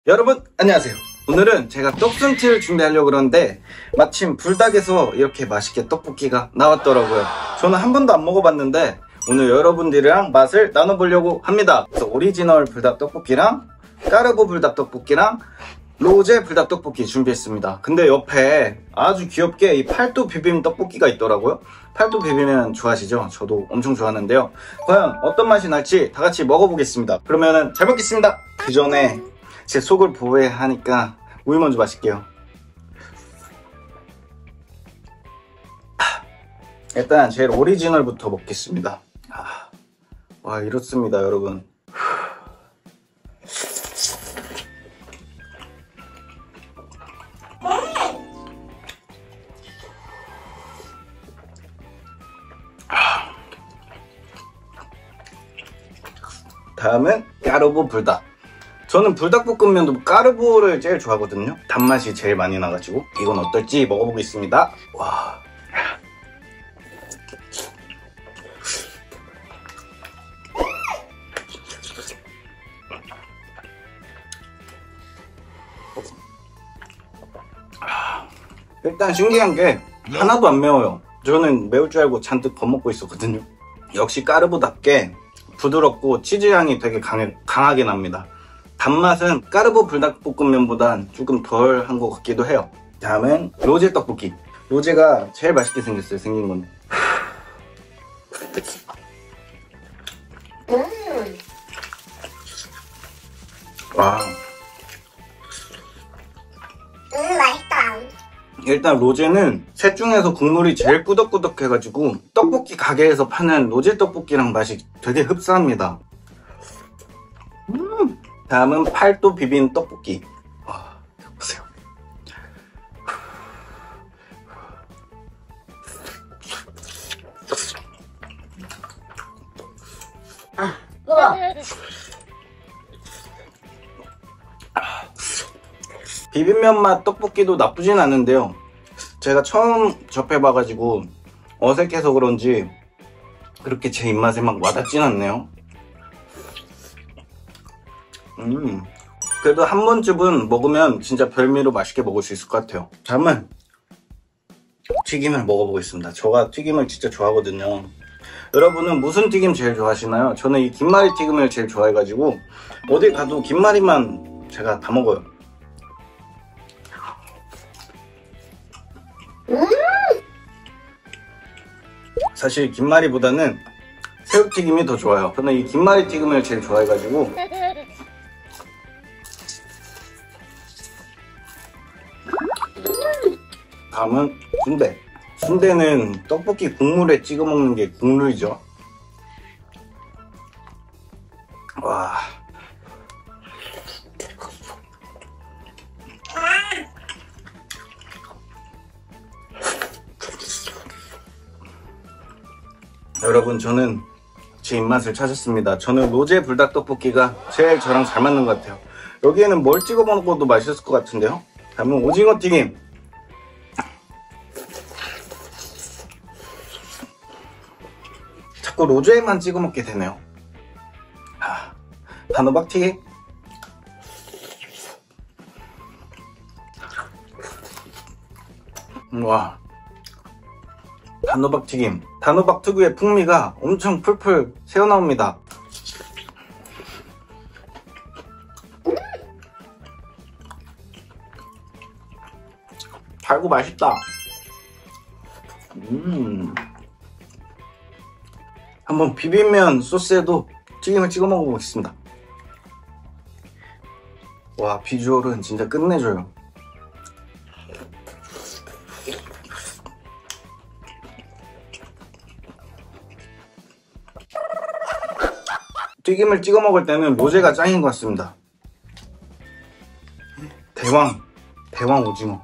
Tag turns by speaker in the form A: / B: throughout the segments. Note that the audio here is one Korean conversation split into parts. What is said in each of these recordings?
A: 여러분 안녕하세요. 오늘은 제가 떡순티를 준비하려고 그러는데 마침 불닭에서 이렇게 맛있게 떡볶이가 나왔더라고요. 저는 한 번도 안 먹어봤는데 오늘 여러분들이랑 맛을 나눠보려고 합니다. 그래서 오리지널 불닭 떡볶이랑 까르보 불닭 떡볶이랑 로제 불닭 떡볶이 준비했습니다. 근데 옆에 아주 귀엽게 이 팔도 비빔 떡볶이가 있더라고요. 팔도 비빔면 좋아하시죠? 저도 엄청 좋아하는데요. 과연 어떤 맛이 날지 다 같이 먹어보겠습니다. 그러면은 잘 먹겠습니다. 그 전에 제 속을 보호해야 하니까 우유 먼저 마실게요. 일단 제일 오리지널부터 먹겠습니다. 와, 이렇습니다 여러분. 다음은 까르보 불닭. 저는 불닭볶음면도 까르보를 제일 좋아하거든요. 단맛이 제일 많이 나가지고 이건 어떨지 먹어보겠습니다. 와. 일단 신기한 게 하나도 안 매워요. 저는 매울 줄 알고 잔뜩 겁먹고 있었거든요. 역시 까르보답게 부드럽고 치즈향이 되게 강하게 납니다. 단맛은 까르보 불닭볶음면보단 조금 덜 한 것 같기도 해요. 다음은 로제 떡볶이. 로제가 제일 맛있게 생겼어요, 생긴 건. 와.
B: 맛있다.
A: 일단 로제는 셋 중에서 국물이 제일 꾸덕꾸덕해가지고 떡볶이 가게에서 파는 로제 떡볶이랑 맛이 되게 흡사합니다. 다음은 팔도 비빔 떡볶이. 와, 보세요.
B: 우와.
A: 비빔면 맛 떡볶이도 나쁘진 않은데요. 제가 처음 접해봐가지고 어색해서 그런지 그렇게 제 입맛에 막 와닿진 않네요. 그래도 한 번쯤은 먹으면 진짜 별미로 맛있게 먹을 수 있을 것 같아요. 다음은 튀김을 먹어보겠습니다. 제가 튀김을 진짜 좋아하거든요. 여러분은 무슨 튀김 제일 좋아하시나요? 저는 이 김말이 튀김을 제일 좋아해가지고 어딜 가도 김말이만 제가 다 먹어요. 사실 김말이보다는 새우튀김이 더 좋아요. 저는 이 김말이 튀김을 제일 좋아해가지고. 다음은 순대. 순대는 떡볶이 국물에 찍어 먹는 게 국룰이죠. 와. 여러분, 저는 제 입맛을 찾았습니다. 저는 로제 불닭 떡볶이가 제일 저랑 잘 맞는 것 같아요. 여기에는 뭘 찍어 먹어도 맛있을 것 같은데요. 다음은 오징어 튀김. 자꾸 로제에만 찍어 먹게 되네요. 단호박 튀김. 와. 단호박 튀김. 단호박 특유의 풍미가 엄청 풀풀 새어나옵니다. 달고 맛있다. 한번 비빔면 소스에도 튀김을 찍어 먹어보겠습니다. 와, 비주얼은 진짜 끝내줘요. 튀김을 찍어 먹을 때는 로제가 짱인 것 같습니다. 대왕 오징어.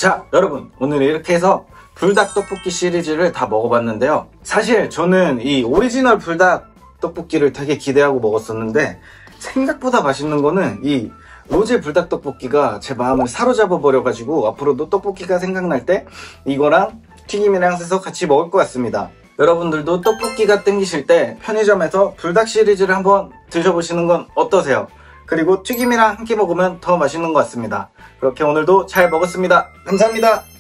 A: 자, 여러분, 오늘 이렇게 해서 불닭 떡볶이 시리즈를 다 먹어봤는데요. 사실 저는 이 오리지널 불닭 떡볶이를 되게 기대하고 먹었었는데 생각보다 맛있는 거는 이 로제 불닭 떡볶이가 제 마음을 사로잡아 버려가지고 앞으로도 떡볶이가 생각날 때 이거랑 튀김이랑 해서 같이 먹을 것 같습니다. 여러분들도 떡볶이가 땡기실 때 편의점에서 불닭 시리즈를 한번 드셔보시는 건 어떠세요? 그리고 튀김이랑 함께 먹으면 더 맛있는 것 같습니다. 그렇게 오늘도 잘 먹었습니다. 감사합니다.